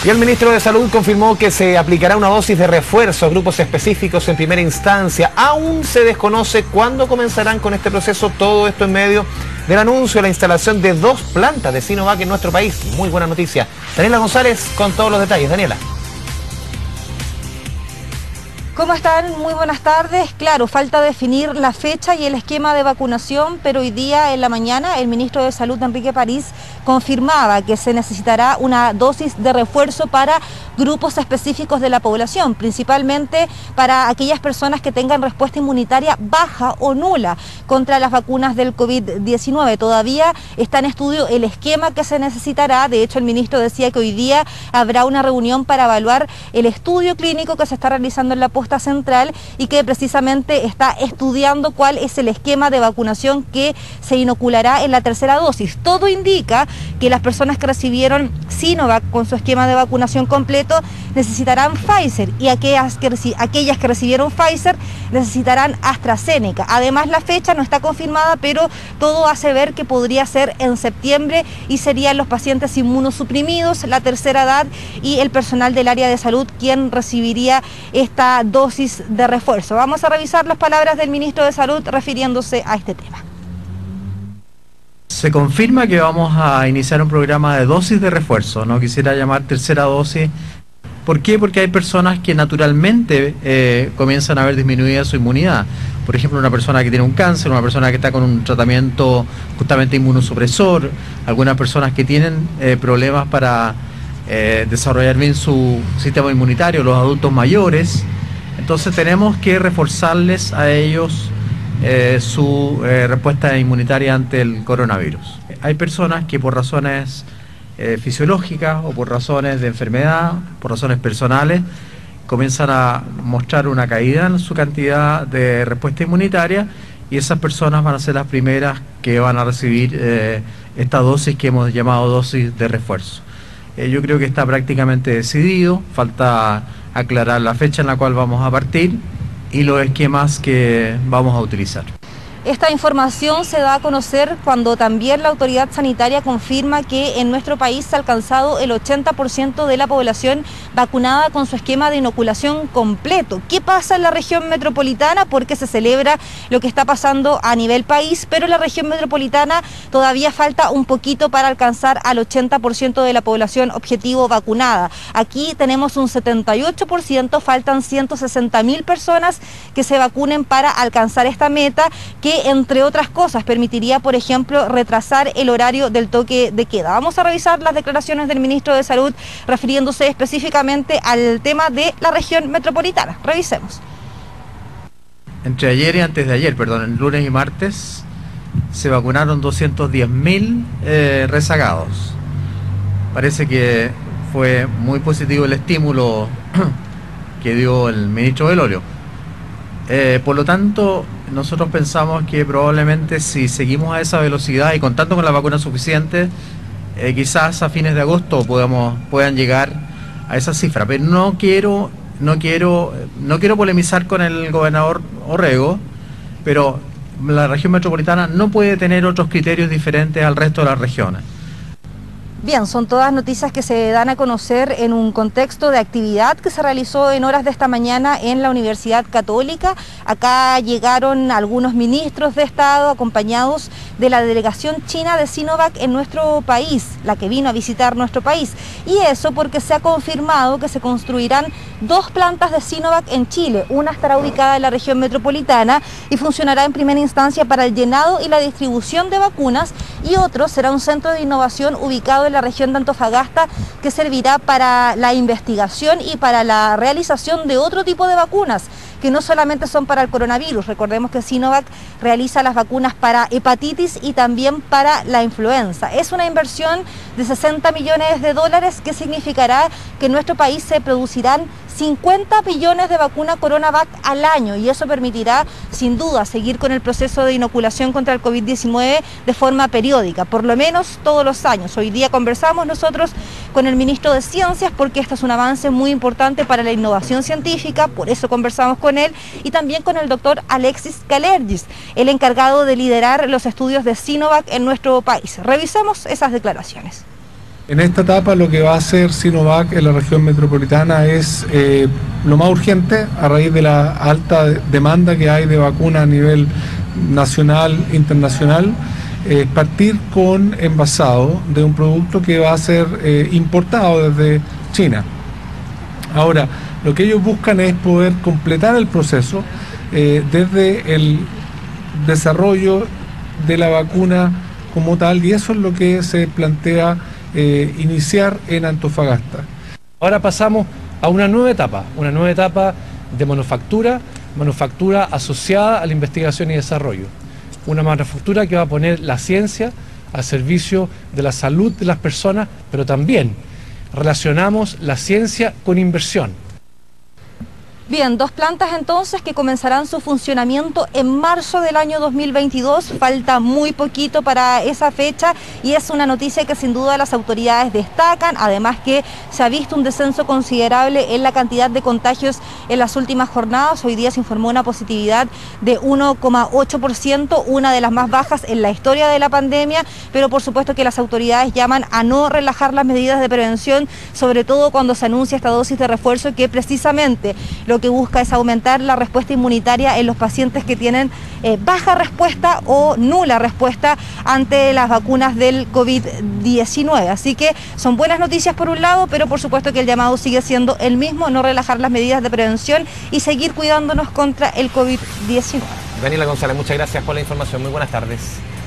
Y el ministro de Salud confirmó que se aplicará una dosis de refuerzo a grupos específicos en primera instancia. Aún se desconoce cuándo comenzarán con este proceso, todo esto en medio del anuncio de la instalación de 2 plantas de Sinovac en nuestro país. Muy buena noticia. Daniela González con todos los detalles. Daniela. ¿Cómo están? Muy buenas tardes. Claro, falta definir la fecha y el esquema de vacunación, pero hoy día en la mañana el ministro de Salud, Enrique París, confirmaba que se necesitará una dosis de refuerzo para grupos específicos de la población, principalmente para aquellas personas que tengan respuesta inmunitaria baja o nula contra las vacunas del COVID-19. Todavía está en estudio el esquema que se necesitará. De hecho, el ministro decía que hoy día habrá una reunión para evaluar el estudio clínico que se está realizando en la posta central y que precisamente está estudiando cuál es el esquema de vacunación que se inoculará en la tercera dosis. Todo indica que las personas que recibieron Sinovac con su esquema de vacunación completo necesitarán Pfizer y aquellas que recibieron Pfizer necesitarán AstraZeneca. Además, la fecha no está confirmada, pero todo hace ver que podría ser en septiembre y serían los pacientes inmunosuprimidos, la tercera edad y el personal del área de salud quien recibiría esta dosis de refuerzo. Vamos a revisar las palabras del ministro de Salud refiriéndose a este tema. Se confirma que vamos a iniciar un programa de dosis de refuerzo, no quisiera llamar tercera dosis. ¿Por qué? Porque hay personas que naturalmente comienzan a ver disminuida su inmunidad. Por ejemplo, una persona que tiene un cáncer, una persona que está con un tratamiento justamente inmunosupresor, algunas personas que tienen problemas para desarrollar bien su sistema inmunitario, los adultos mayores. Entonces tenemos que reforzarles a ellos su respuesta inmunitaria ante el coronavirus. Hay personas que por razones fisiológicas o por razones de enfermedad, por razones personales, comienzan a mostrar una caída en su cantidad de respuesta inmunitaria y esas personas van a ser las primeras que van a recibir esta dosis que hemos llamado dosis de refuerzo. Yo creo que está prácticamente decidido, falta aclarar la fecha en la cual vamos a partir y los esquemas que vamos a utilizar. Esta información se da a conocer cuando también la autoridad sanitaria confirma que en nuestro país se ha alcanzado el 80% de la población vacunada con su esquema de inoculación completo. ¿Qué pasa en la región metropolitana? Porque se celebra lo que está pasando a nivel país, pero en la región metropolitana todavía falta un poquito para alcanzar al 80% de la población objetivo vacunada. Aquí tenemos un 78%, faltan 160.000 personas que se vacunen para alcanzar esta meta, que entre otras cosas permitiría, por ejemplo, retrasar el horario del toque de queda. Vamos a revisar las declaraciones del ministro de Salud refiriéndose específicamente al tema de la región metropolitana. Revisemos. Entre ayer y antes de ayer, el lunes y martes, se vacunaron 210.000 rezagados. Parece que fue muy positivo el estímulo que dio el ministro Belolio. Por lo tanto, nosotros pensamos que probablemente si seguimos a esa velocidad y contando con la vacuna suficiente, quizás a fines de agosto puedan llegar a esa cifra. Pero no quiero polemizar con el gobernador Orrego, pero la región metropolitana no puede tener otros criterios diferentes al resto de las regiones. Bien, son todas noticias que se dan a conocer en un contexto de actividad que se realizó en horas de esta mañana en la Universidad Católica. Acá llegaron algunos ministros de Estado acompañados de la delegación china de Sinovac en nuestro país, la que vino a visitar nuestro país. Y eso porque se ha confirmado que se construirán 2 plantas de Sinovac en Chile. Una estará ubicada en la región metropolitana y funcionará en primera instancia para el llenado y la distribución de vacunas, y otro será un centro de innovación ubicado en la región de Antofagasta que servirá para la investigación y para la realización de otro tipo de vacunas que no solamente son para el coronavirus. Recordemos que Sinovac realiza las vacunas para hepatitis y también para la influenza. Es una inversión de $60 millones que significará que en nuestro país se producirán 50 millones de vacuna CoronaVac al año, y eso permitirá sin duda seguir con el proceso de inoculación contra el COVID-19 de forma periódica, por lo menos todos los años. Hoy día conversamos nosotros con el ministro de Ciencias porque este es un avance muy importante para la innovación científica, por eso conversamos con él, y también con el doctor Alexis Kalergis, el encargado de liderar los estudios de Sinovac en nuestro país. Revisemos esas declaraciones. En esta etapa lo que va a hacer Sinovac en la región metropolitana es lo más urgente a raíz de la alta demanda que hay de vacuna a nivel nacional, internacional, partir con envasado de un producto que va a ser importado desde China. Ahora, lo que ellos buscan es poder completar el proceso desde el desarrollo de la vacuna como tal, y eso es lo que se plantea iniciar en Antofagasta. Ahora pasamos a una nueva etapa de manufactura asociada a la investigación y desarrollo. Una manufactura que va a poner la ciencia al servicio de la salud de las personas, pero también relacionamos la ciencia con inversión. Bien, 2 plantas entonces que comenzarán su funcionamiento en marzo del año 2022. Falta muy poquito para esa fecha y es una noticia que sin duda las autoridades destacan. Además que se ha visto un descenso considerable en la cantidad de contagios en las últimas jornadas. Hoy día se informó una positividad de 1,8%, una de las más bajas en la historia de la pandemia, pero por supuesto que las autoridades llaman a no relajar las medidas de prevención, sobre todo cuando se anuncia esta dosis de refuerzo que precisamente lo que busca es aumentar la respuesta inmunitaria en los pacientes que tienen baja respuesta o nula respuesta ante las vacunas del COVID-19. Así que son buenas noticias por un lado, pero por supuesto que el llamado sigue siendo el mismo, no relajar las medidas de prevención y seguir cuidándonos contra el COVID-19. Daniela González, muchas gracias por la información. Muy buenas tardes.